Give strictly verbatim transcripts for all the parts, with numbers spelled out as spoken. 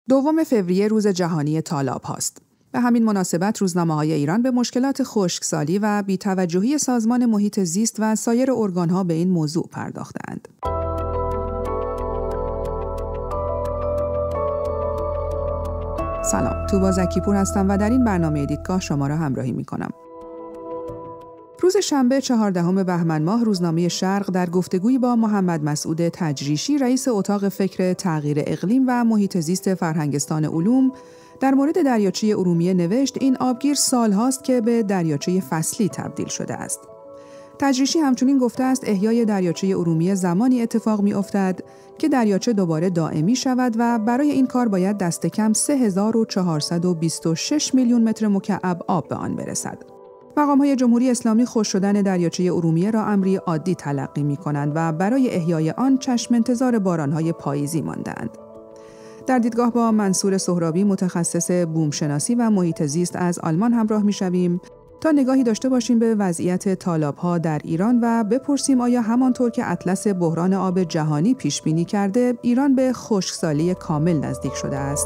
دوم فوریه روز جهانی تالاب هاست. به همین مناسبت روزنامه‌های ایران به مشکلات خشکسالی و بی‌توجهی سازمان محیط زیست و سایر ارگان‌ها به این موضوع پرداختند. سلام، توبا زکیپور هستم و در این برنامه دیدگاه شما را همراهی می‌کنم. روز شنبه چهاردهم بهمن ماه روزنامه شرق در گفتگویی با محمد مسعود تجریشی رئیس اتاق فکر تغییر اقلیم و محیط زیست فرهنگستان علوم در مورد دریاچه ارومیه نوشت این آبگیر سالهاست که به دریاچه فصلی تبدیل شده است. تجریشی همچنین گفته است احیای دریاچه ارومیه زمانی اتفاق می‌افتد که دریاچه دوباره دائمی شود و برای این کار باید دست کم سه هزار و چهارصد و بیست و شش میلیون متر مکعب آب به آن برسد. مقام‌های جمهوری اسلامی خشک شدن دریاچه ارومیه را امری عادی تلقی می‌کنند و برای احیای آن چشم انتظار باران‌های پاییزی مانده‌اند. در دیدگاه با منصور سهرابی متخصص بومشناسی و محیط زیست از آلمان همراه می‌شویم تا نگاهی داشته باشیم به وضعیت تالاب‌ها در ایران و بپرسیم آیا همانطور که اطلس بحران آب جهانی پیش‌بینی کرده ایران به خشکسالی کامل نزدیک شده است.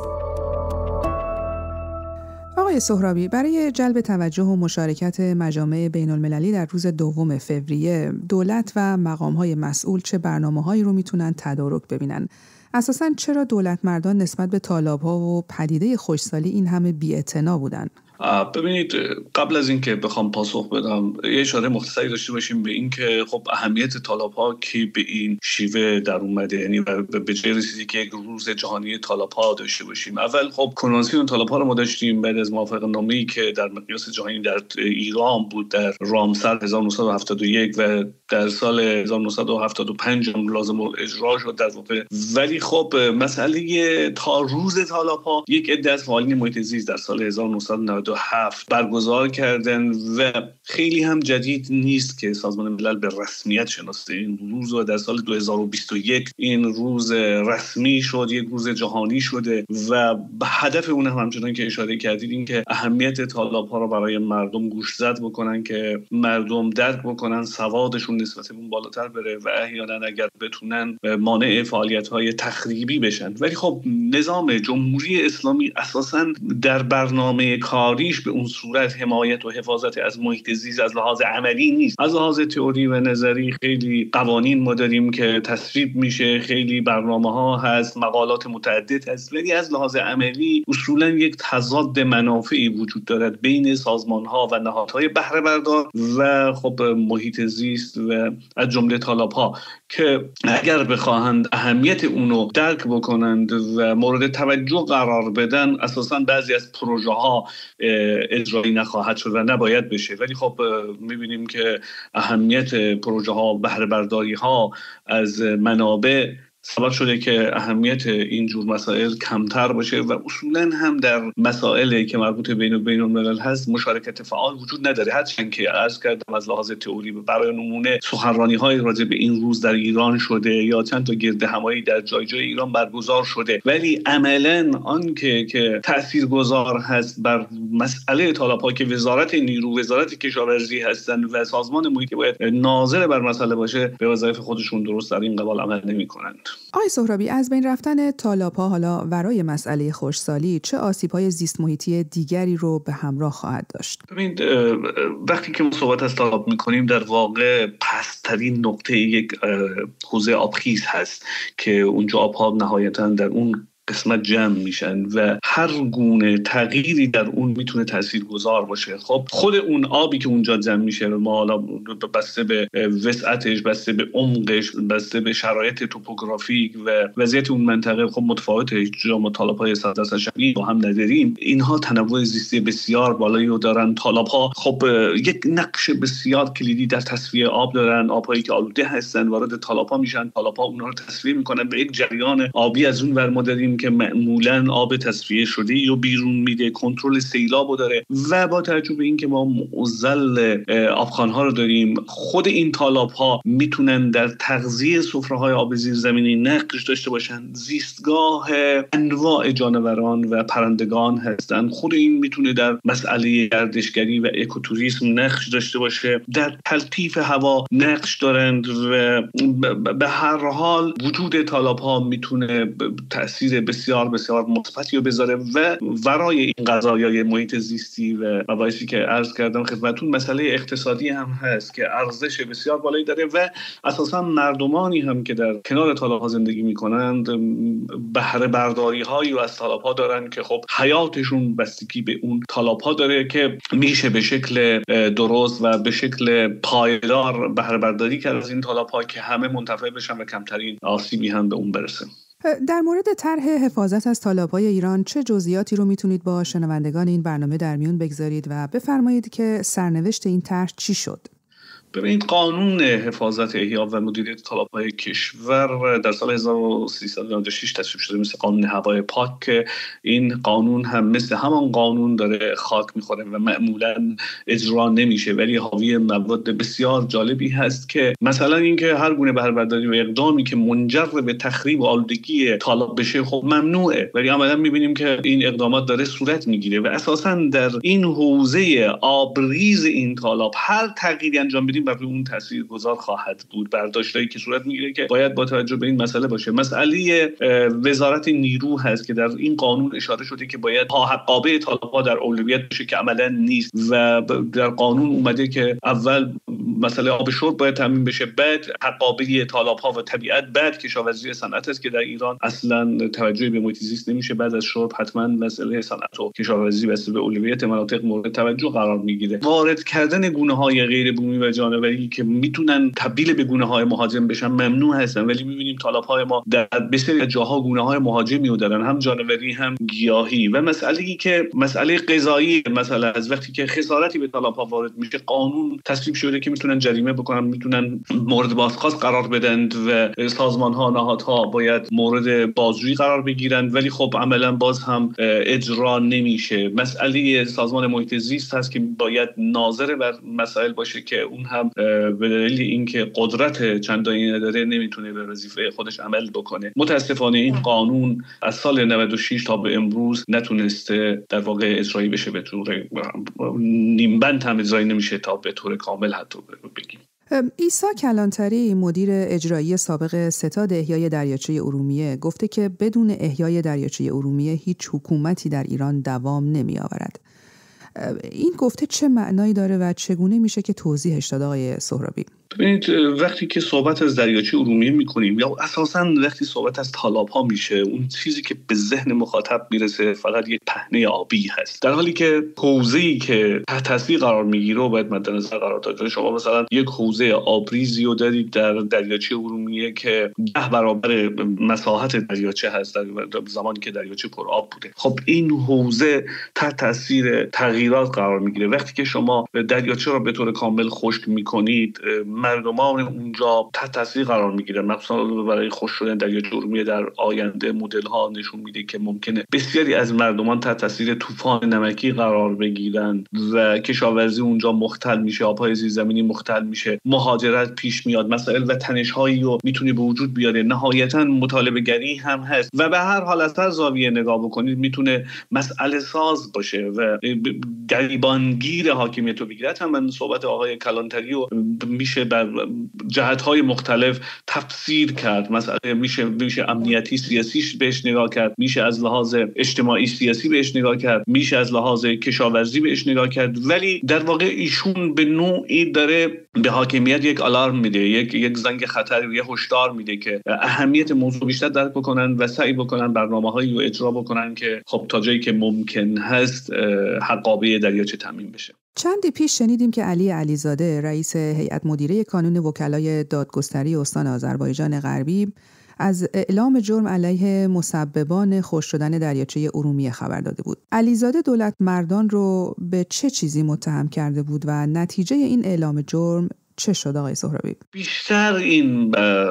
آقای سهرابی، برای جلب توجه و مشارکت مجامع بین‌المللی در روز دوم فوریه دولت و مقام‌های مسئول چه برنامه‌هایی رو میتونن تدارک ببینن؟ اساساً چرا دولت مردان نسبت به تالاب‌ها و پدیده خشکسالی این همه بی‌اعتنا بودن؟ ببینید، قبل از اینکه بخوام پاسخ بدم یه اشاره مختصری داشته باشیم به این که خب اهمیت تالاب‌ها که به این شیوه در اومده، یعنی به جای رسیدی که یک روز جهانی تالاب‌ها داشته باشیم. اول خب کنوانسیون تالاب‌ها رو ما داشتیم بعد از موافقتنامه‌ای که در مقیاس جهانی در ایران بود در رامسر هزار و نهصد و هفتاد و یک و در سال هزار و نهصد و هفتاد و پنج هم لازم اجرا شد در واقع. ولی خب مسئله تا روز تالاب‌ها یک عده از فعالین محیط زیست در سال هزار و نهصد و نود و هفت برگزار کردن و خیلی هم جدید نیست که سازمان ملل به رسمیت شناسه این روز و در سال دو هزار و بیست و یک این روز رسمی شد، یک روز جهانی شده و به هدف اون هم همچنان که اشاره کردید این که اهمیت تالاب‌ها رو برای مردم گوشزد بکنن که مردم درک بکنن، سوادشون نسبت به اون بالاتر بره و احیانا اگر بتونن مانع فعالیت‌های تخریبی بشن. ولی خب نظام جمهوری اسلامی اساساً در برنامه کاری به اون صورت حمایت و حفاظت از محیط زیست از لحاظ عملی نیست. از لحاظ تئوری و نظری خیلی قوانین ما داریم که تصویب میشه، خیلی برنامه‌ها هست، مقالات متعدد هست، ولی از لحاظ عملی اصولا یک تضاد منافعی وجود دارد بین سازمان‌ها و نهادهای بهره بردار و خب محیط زیست و از جمله تالاب‌ها که اگر بخواهند اهمیت اونو درک بکنند و مورد توجه قرار بدن اساساً بعضی از پروژه‌ها اجرایی نخواهد شد و نباید بشه. ولی خب می‌بینیم که اهمیت پروژه ها و بهره برداری ها از منابع سبب شده که اهمیت این جور مسائل کمتر باشه و اصولاً هم در مسائلی که مربوط بین و بین الملل هست مشارکت فعال وجود نداره. هرچند که عرض کردم از لحاظ تئوری برای نمونه سخنرانی‌های راجع به این روز در ایران شده یا چند تا گرد همایی در جای جای ایران برگزار شده، ولی عملاً آن که که تاثیرگذار هست بر مسئله تالاب‌ها که وزارت نیرو، وزارت کشاورزی هستن و سازمان محیط باید ناظر بر مسئله باشه، به وظایف خودشون درست در این قبال عمل نمی‌کنند. آقای سهرابی، از بین رفتن تالاب‌ها حالا ورای مسئله خشکسالی چه آسیب‌های زیست محیطی دیگری رو به همراه خواهد داشت؟ ببینید، وقتی که ما صحبت از تالاب می‌کنیم در واقع پست‌ترین نقطه یک حوزه آبخیز هست که اونجا آب‌ها نهایتاً در اون قسمت جمع میشن و هر گونه تغییری در اون میتونه تاثیرگذار باشه. خب خود اون آبی که اونجا جمع میشه ما حالا بسته به وسعتش، بسته به عمقش، بسته به شرایط توپوگرافیک و وضعیت اون منطقه خب متفاوته. جا ما تالاب‌های صد درصد شبیه با هم نداریم. اینها تنوع زیستی بسیار بالایی رو دارن. تالاب‌ها خب یک نقش بسیار کلیدی در تصفیه آب دارن. آب‌هایی که آلوده هستن وارد تالاب‌ها میشن، تالاب‌ها اونها رو تصفیه میکنن به یک جریان آبی از اون ور ما داریم که معمولاً آب تصفیه شده یا بیرون میده، کنترل سیلابو داره و با توجه به اینکه ما معضل آبخوان‌ها رو داریم، خود این تالاب‌ها میتونن در تغذیه سفره‌های آب زیرزمینی نقش داشته باشن. زیستگاه انواع جانوران و پرندگان هستن. خود این میتونه در مسئله گردشگری و اکوتوریسم نقش داشته باشه. در تلطیف هوا نقش دارند و به هر حال وجود تالاب‌ها میتونه تأثیر بسیار بسیار مثبتی رو بذاره و ورای این قضایای محیط زیستی و مباحثی که عرض کردم خدمتتون مسئله اقتصادی هم هست که ارزش بسیار بالایی داره و اساسا مردمانی هم که در کنار تالاب‌ها زندگی میکنند بهره برداری هایی از تالاب‌ها دارن که خب حیاتشون بستگی به اون تالاب‌ها داره که میشه به شکل درست و به شکل پایدار بهره برداری کرد از این تالاب‌ها که همه منتفع بشن و کمترین آسیبی هم به اون برسه. در مورد طرح حفاظت از تالاب‌های ایران چه جزئیاتی رو میتونید با شنوندگان این برنامه در میون بگذارید و بفرمایید که سرنوشت این طرح چی شد؟ ببینید قانون حفاظت احیا و مدیریت تالاب‌های کشور در سال هزار و سیصد و نود و شش تصویب شده مثل قانون هوای پاک که این قانون هم مثل همان قانون داره خاک میخوره و معمولا اجرا نمیشه ولی حاوی مواد بسیار جالبی هست که مثلا اینکه هر گونه بهره‌برداری و اقدامی که منجر به تخریب و آلودگی تالاب بشه خب ممنوعه ولی عملا میبینیم که این اقدامات داره صورت میگیره و اساسا در این حوزه آبریز این تالاب هر تغییری انجام بدیم و اون تاثیرگذار خواهد بود. برداشتایی که صورت میگیره که باید با توجه به این مسئله باشه. مسئله وزارت نیرو هست که در این قانون اشاره شده که باید حقابه تالاب‌ها در اولویت باشه که عملا نیست و در قانون اومده که اول مسئله آب شرب باید تامین بشه، بعد حقابه تالاب‌ها و طبیعت، بعد کشاورزی صنعت است که در ایران اصلا توجه به محیط زیست نمیشه، بعد از شرب حتما مسئله صنعت و کشاورزی بس به اولویت مناطق مورد توجه قرار میگیره. وارد کردن گونه‌های غیر بومی و جانوری که میتونن تبدیل به گونه‌های مهاجم بشن ممنوع هستن ولی میبینیم تالاب‌های ما در بسیاری از جاها گونه‌های مهاجمی رو دارن، هم جانوری هم گیاهی. و مسئله‌ای که مسئله قضایی مثلا از وقتی که خسارتی به تالاب‌ها وارد میشه قانون تصویب شده که میتونن جریمه بکنن، میتونن مورد بازخواست قرار بدن و سازمان‌ها نهادها باید مورد بازجویی قرار بگیرن ولی خب عملاً باز هم اجرا نمیشه. مسئله سازمان محیط زیست هست که باید ناظر بر مسائل باشه که اون هم به دلیل اینکه قدرت چندانی نداره نمیتونه به وظیفه خودش عمل بکنه. متاسفانه این قانون از سال نود و شش تا به امروز نتونسته در واقع اجرایی بشه، به طور نیمبند هم اجرایی نمیشه تا به طور کامل حتی بگیم. عیسی کلانتری مدیر اجرایی سابق ستاد احیای دریاچه ارومیه گفته که بدون احیای دریاچه ارومیه هیچ حکومتی در ایران دوام نمی آورد. این گفته چه معنایی داره و چگونه میشه که توضیحش داد آقای سهرابی؟ ببینید وقتی که صحبت از دریاچه ارومیه میکنیم یا اساساً وقتی صحبت از تالاب‌ها میشه اون چیزی که به ذهن مخاطب میرسه فقط یک پهنه آبی هست، در حالی که حوزه‌ای که تحت تاثیر قرار میگیره و باید مد نظر قرار داد. شما مثلا یک حوزه آبریزی رو دارید در دریاچه ارومیه که ده برابر مساحت دریاچه هست در زمانی که دریاچه پر آب بوده. خب این حوزه تحت تاثیر تغییرات قرار میگیره. وقتی که شما دریاچه رو به طور کامل خشک میکنید مردمان اونجا تحت تاثیر قرار میگیرن. مثلا برای خشک شدن دریاچه ارومیه در آینده مدل ها نشون میده که ممکنه بسیاری از مردمان تحت تاثیر طوفان نمکی قرار بگیرن و کشاورزی اونجا مختل میشه، آبهای زیرزمینی مختل میشه، مهاجرت پیش میاد، مسائل و تنش‌هایی رو میتونه به وجود بیاره. نهایتا مطالبه گری هم هست و به هر حال از هر زاویه نگاه بکنید میتونه مسئله ساز باشه و گریبانگیر حاکمیت رو بگیره. هم من صحبت آقای کلانتری رو میشه بر جهت‌های مختلف تفسیر کرد. مثلا میشه میشه امنیتی سیاسیش بهش نگاه کرد، میشه از لحاظ اجتماعی سیاسی بهش نگاه کرد، میشه از لحاظ کشاورزی بهش نگاه کرد، ولی در واقع ایشون به نوعی داره به حاکمیت یک آلارم میده، یک یک زنگ خطر، یک هشدار میده که اهمیت موضوع بیشتر درک بکنن و سعی بکنن برنامه‌هایی رو اجرا بکنن که خب تا جایی که ممکن هست حقابه دریاچه تامین بشه. چندی پیش شنیدیم که علی علیزاده رئیس هیئت مدیره کانون وکلای دادگستری استان آذربایجان غربی از اعلام جرم علیه مسببان خشک شدن دریاچه ارومیه خبر داده بود. علیزاده دولت مردان رو به چه چیزی متهم کرده بود و نتیجه این اعلام جرم چه شد آقای سهرابی؟ بیشتر این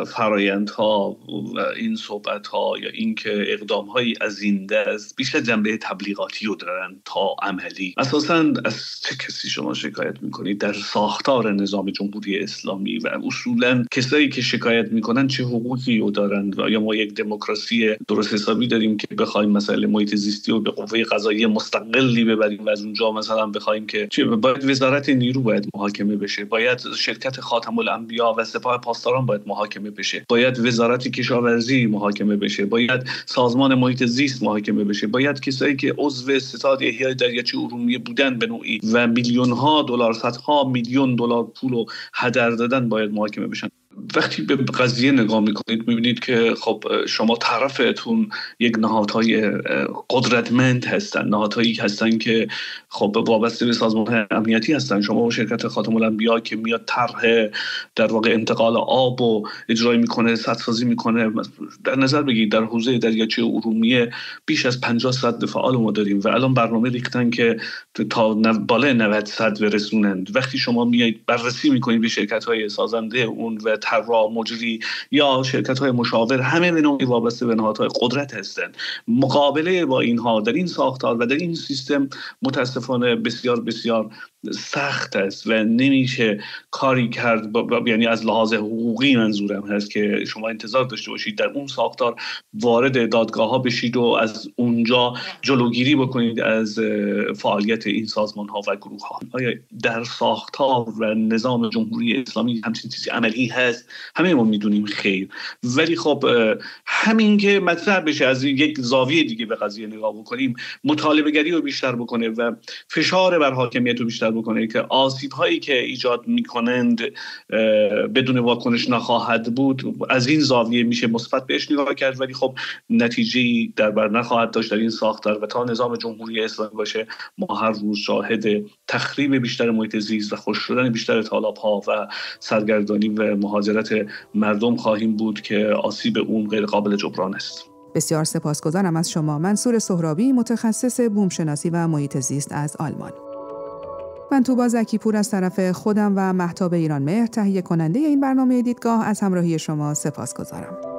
فرایندها و این صحبت‌ها یا اینکه اقدام‌هایی از این دست بیشتر جنبه تبلیغاتی رو دارن تا عملی. اساساً از چه کسی شما شکایت می‌کنید؟ در ساختار نظام جمهوری اسلامی و اصولاً کسایی که شکایت می‌کنن چه حقوقی رو دارن؟ یا ما یک دموکراسی درست حسابی داریم که بخوایم مسائل محیط زیستی رو به قوه قضاییه مستقلی ببریم و از اونجا مثلا بخوایم که چه باید وزارت نیرو باید محاکمه بشه، باید شرکت خاتم الانبیا و سپاه پاسداران باید محاکمه بشه، باید وزارت کشاورزی محاکمه بشه، باید سازمان محیط زیست محاکمه بشه، باید کسایی که عضو ستاد احیای دریاچه ارومیه بودن به نوعی و میلیون ها دلار، صدها میلیون دلار پولو هدر دادن باید محاکمه بشن. وقتی به قضیه نگاه میکنید میبینید که خب شما طرفتون یک نهادهای قدرتمند هستن، نهادهایی هستن که خب وابسته به سازمان امنیتی هستن. شما شرکت خاتم الانبیا که میاد طرح در واقع انتقال آب و اجرایی میکنه، سدسازی میکنه، در نظر بگیرید در حوزه دریاچه ارومیه بیش از پنجاه سد فعال ما داریم و الان برنامه ریختن که تا بالای نود سد برسونند. وقتی شما میایید بررسی میکنید به شرکت‌های سازنده اون و طراح، مجری یا شرکت‌های مشاور، همه به نوعی وابسته به نهادهای قدرت هستند. مقابله با اینها در این ساختار و در این سیستم متاسفانه بسیار بسیار سخت است و نمیشه کاری کرد با با یعنی از لحاظ حقوقی منظورم هست که شما انتظار داشته باشید در اون ساختار وارد دادگاه ها بشید و از اونجا جلوگیری بکنید از فعالیت این سازمان ها و گروه ها. آیا در ساختار و نظام جمهوری اسلامی همچین چیزی عملی هست؟ همه ما میدونیم خیر، ولی خب همین که مطرح بشه از یک زاویه دیگه به قضیه نگاه بکنیم، مطالبه گری رو بیشتر بکنه و فشار بر حاکمیت رو بیشتر بکنه که آسیب هایی که ایجاد میکنند بدون واکنش نخواهد بود، از این زاویه میشه مثبت بهش نگاه کرد، ولی خب نتیجه‌ای در بر نخواهد داشت در این ساختار و تا نظام جمهوری اسلامی باشه ما هر روز شاهد تخریب بیشتر محیط زیست و خشک شدن بیشتر تالاب‌ها و سرگردانی و مهاجرت مردم خواهیم بود که آسیب اون غیر قابل جبران است. بسیار سپاسگزارم از شما منصور سهرابی، متخصص بومشناسی و محیط زیست از آلمان. من توبا زکیپور از طرف خودم و مهتاب ایرانمهر تهیه کننده این برنامه دیدگاه از همراهی شما سپاسگزارم.